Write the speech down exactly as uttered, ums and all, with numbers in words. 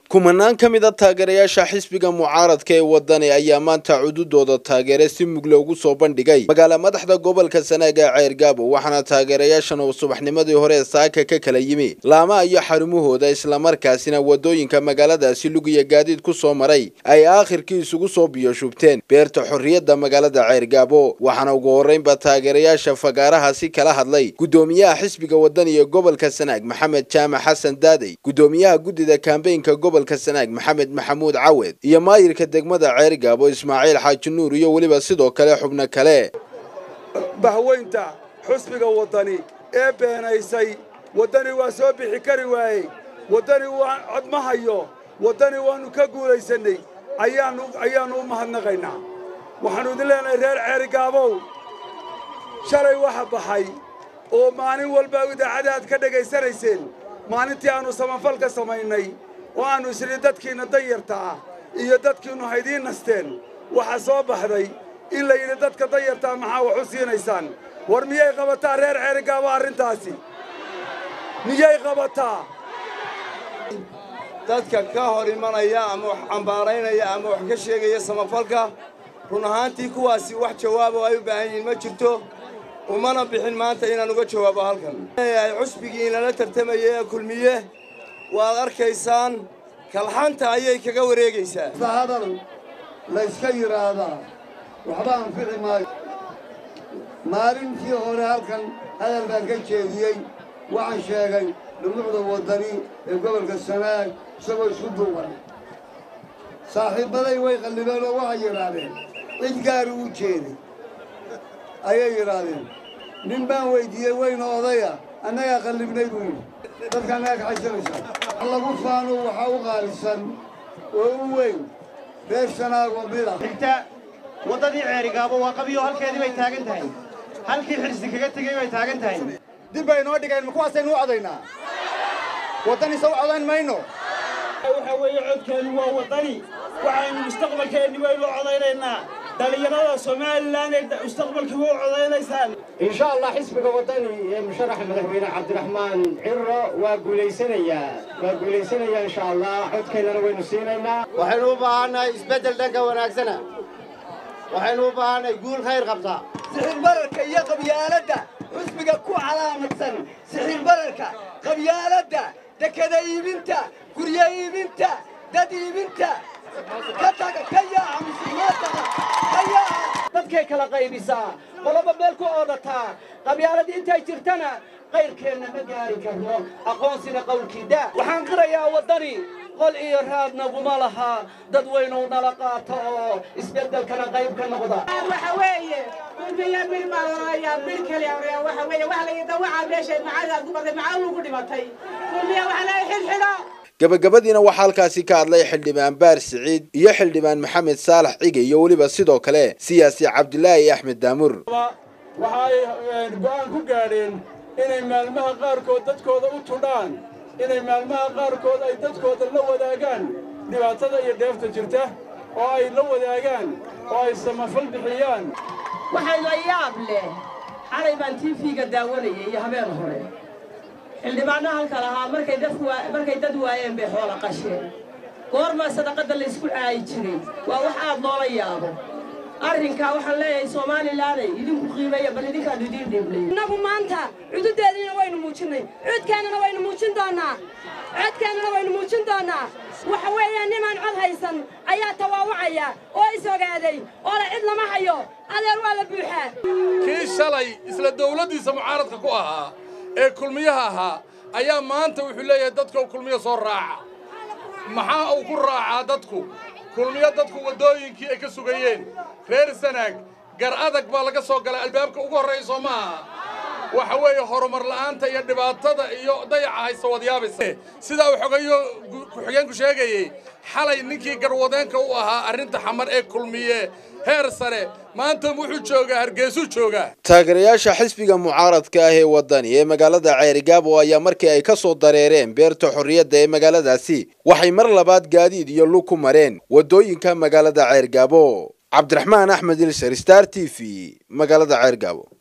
kumanaan ka mid ah taageerayaasha xisbiga mucaaradka ee wadani ayaa maanta cududooda taageere si mug loogu soo bandhigay magaala madaxda gobolka Sanaag ee Ceergaabo waxaana taageerayaashan oo subaxnimadii hore saaka ka kala yimi laama iyo xarumahooda isla markaasina wadooyinka magaaladaasi lugiya gaadiid ku soo maray ay aakhirkii isugu soo biyo shubteen beerta xorriyadda magaalada Ceergaabo waxaana ugu horeynba taageerayaasha fagaarahaasi kala hadlay gudoomiyaha xisbiga wadani ee gobolka Sanaag Maxamed Jaamac Xasan Daadey gudoomiyaha gudida kaambeynka gobolka Sanaag Maxamed Maxamuud Caawed iyo maayirka degmada Ceergaabo Ismaaciil Xaaji Nuur iyo waliba sidoo kale xubno kale bahweynta xisbiga wadani ee beenaysay wadani waa soo bixi kari waayay wadani waa cod ma hayo wadani waanu ka guulaysanay ayaanu ayaanu u mahadnaqaynaa waxaanu idin leenahay reer Ceergaabo shalay waxa baxay oo maalin walba idaacadaad ka dhageysanayseen maalintii aanu samafalka samaynay oo aanu isri dadkiina danyarta ah iyo dadkiinu haydiin nasteen waxa soo baxday in la yiri dadka danyarta maxaa wax u siinaysaan war miyay qabataa reer Ceergaabo arrintaasi miyay qabataa dadka ka hor imanaya ama wax cambaaraynaya ama wax ka sheegaya samafalka run ahaantii kuwaasi wax jawaabo ay u baahan yihiin ma jirto umana bixin maanta inaan uga jawaabo halkan ay xusbigiina la tartamayay kulmiye waad arkaysaan kalxanta ayay kaga wareegaysaa hadal la iska yiraahdaa waxba aan fici maayo maalintii hore halkan hadal baan ka jeediyey waxaan sheegay dhumucda wadani ee gobolka Sanaag isagoo isku duuban saaxiibaday way qallibeen oo waxay yiraahdeen cid gaar u jeeday ayay yiraahdeen nin baan weydiiyey weyna odaya annaga qallibnay buu yidhi dadka annaga xajilaysa lagu faano waxa u qaalisan oo u weyn reer Sanaag oo mida inta wadadii Ceergaabo waa qabiyo halkeedii bay taagan tahay halkii xirsi kaga tagay bay taagan tahay dib bay noo dhigeen ma kuwaas aynu u codaynaa wadani soo codayn mayno waxa weeye codkeenu waa wadani waxaynu mustaqbalkeenu waynu codaynaynaa dhalinyarada Soomaaliland ee mustaqbalka u codaynaysaan insha Allah xisbiga wadani ee musharax madaxweyne Cabdiraxmaan Cirro waa guuleysanaya waa guuleysanaya insha Allah codkeena waynu siinaynaa waxaynu u baahanahay isbedel dhanka wanaagsana waxaynu u baahanahay guul khayr qabta sixir bararka iyo qabyaaladda xisbiga ku calaamadsan sixir bararka qabyaaladda dekada iibinta guryo iibinta dad iibinta kataga kaya amsiyaada kaya dadkay kala qaybisaa qoloba meel ku oodataa qabyaalada intay jirtana qayrkeena ma gaari karno aqoonsina qowlkiida waxaan qirayaa wadani qol iyo raadna guma laha dad weynu nala qaato oo isbedelkana qayb ka noqda waxa weeye kulmiya mid malaya mid kale waxa weeye wax la yidhaahdo waxa meeshay macada ku baday macaan ugu dhimatay kulmiya waxa la xilxilo gabagabadiina waxa halkaasi ka hadlay xildhibaan Baar Siciid iyo xildhibaan Maxamed Saalax Cige iyo waliba sidoo kale siyaasi Cabdilaahi Axmed Daamur waxay go'aan ku gaadheen inay maalmaha qaarkood dadkooda u tudhaan inay maalmaha qaarkood ay dadkooda la wadaagaan dhibaatada iyo dheefta jirta oo ay la wadaagaan oo ay samafal bixiyaan waxay la yaab leh xalay baan T V-ga daawanayay iyo habeen hore xildhibaanaha halka lahaa markay dadku markay dad waayeen bay xoolo qasheen goorma sadaqada la isku caayi jiray waa wax aad loola yaabo arrinka waxaan leeyahay Soomaaliland idinku qiimeeya bal idinka idin dhiblay nagu maanta cududeedina waynu muujinay cudkeena waynu muujin doonaa cudkeena waynu muujin doonaa waxa weeyaan niman cod haysan ayaa tawaawacaya oo isogaaday oo la cid lama hayo adeer waa la buuxaa kii shalay isla dawladdiisa mucaaradka ku ahaa ee kulmiyaha ahaa ayaa maanta wuxuu leeyahay dadka kulmiyo soo raaca maxaa uu ku raacaa dadku kulmiyo dadku wadooyinkii ay ka sugayeen reer Sanaag gar adag baa laga soo galay albaabka ugu horeeya Soomaa waxa weeye horumar la'aanta iyo dhibaatada iyo dayaca hayso wadyaabisa sida uu xogayo ku xigeen ku sheegayay xalay ninkii garwadeenka u ahaa arrinta xamar ee kulmiye heer sare maanta wuxuu joogaa Hargeysa jooga taageerayaasha xisbiga mucaaradka ah ee wadani ee magaalada Ceergaabo ayaa markii ay ka soo dareereen beerta xorriyadda ee magaaladaasi waxay mar labaad gaadiid iyo lug ku mareen wadooyinka magaalada Ceergaabo Cabdiraxmaan Axmed Ilsar Star T V magaalada Ceergaabo.